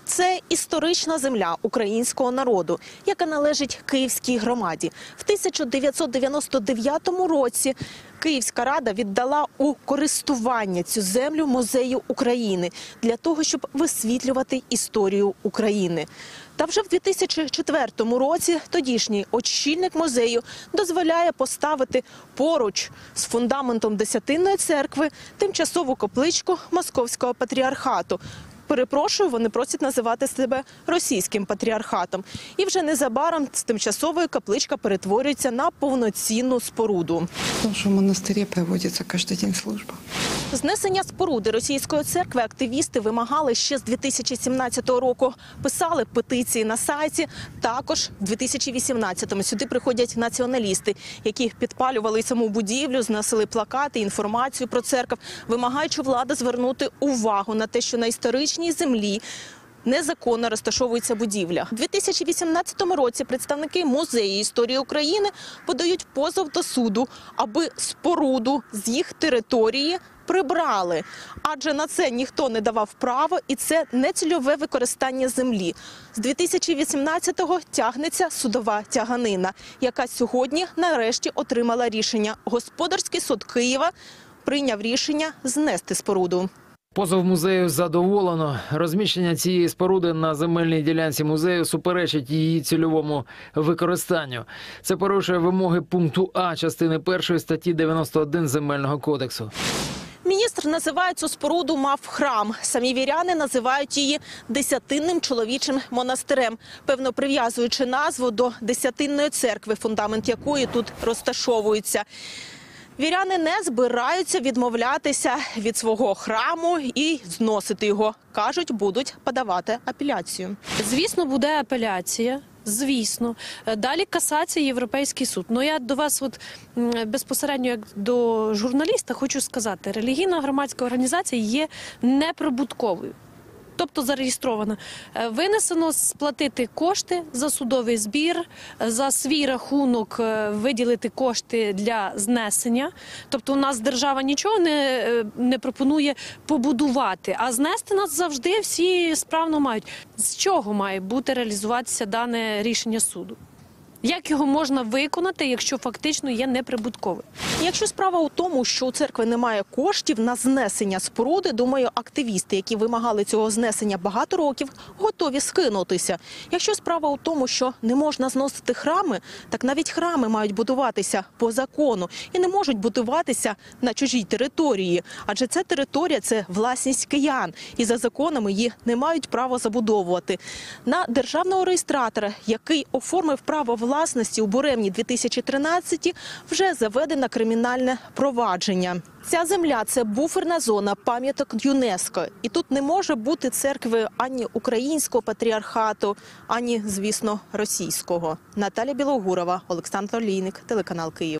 Це історична земля українського народу, яка належить Київській громаді. В 1999 році Київська рада віддала у користування цю землю Музею України для того, щоб висвітлювати історію України. Та вже в 2004 році тодішній очільник музею дозволяє поставити поруч з фундаментом Десятинної церкви тимчасову капличку Московського патріархату. Перепрошую, вони просять називати себе російським патріархатом. І вже незабаром з тимчасової капличка перетворюється на повноцінну споруду. Тому що в монастирі проводиться кожен день служба. Знесення споруди російської церкви активісти вимагали ще з 2017 року. Писали петиції на сайті. Також в 2018-му сюди приходять націоналісти, які підпалювали саму будівлю, зносили плакати, інформацію про церкву, вимагаючи влади звернути увагу на те, що на історичній землі незаконно розташовується будівля. У 2018 році представники Музею історії України подають позов до суду, аби споруду з їх території прибрали. Адже на це ніхто не давав права, і це нецільове використання землі. З 2018-го тягнеться судова тяганина, яка сьогодні нарешті отримала рішення. Господарський суд Києва прийняв рішення знести споруду. Позов музею задоволено. Розміщення цієї споруди на земельній ділянці музею суперечить її цільовому використанню. Це порушує вимоги пункту А частини 1 статті 91 Земельного кодексу. Міністр називає цю споруду мав храм. Самі віряни називають її Десятинним чоловічим монастирем, певно прив'язуючи назву до Десятинної церкви, фундамент якої тут розташовується. Віряни не збираються відмовлятися від свого храму і зносити його. Кажуть, будуть подавати апеляцію. Звісно, буде апеляція. Звісно. Далі касація, Європейський суд. Ну, я до вас безпосередньо як до журналіста хочу сказати, релігійна громадська організація є неприбутковою. Тобто зареєстрована. Винесено сплатити кошти за судовий збір, за свій рахунок виділити кошти для знесення. Тобто у нас держава нічого не пропонує побудувати, а знести нас завжди всі справно мають. З чого має бути реалізуватися дане рішення суду? Як його можна виконати, якщо фактично є неприбутковим? Якщо справа у тому, що у церкви немає коштів на знесення споруди, думаю, активісти, які вимагали цього знесення багато років, готові скинутися. Якщо справа у тому, що не можна зносити храми, так навіть храми мають будуватися по закону і не можуть будуватися на чужій території. Адже ця територія – це власність киян, і за законами її не мають права забудовувати. На державного реєстратора, який оформив право власності у Буремні 2013, вже заведено кримінальне провадження. Ця земля – це буферна зона пам'яток ЮНЕСКО. І тут не може бути церкви ані українського патріархату, ані, звісно, російського. Наталя Білогурова, Олександр Олійник, телеканал Київ.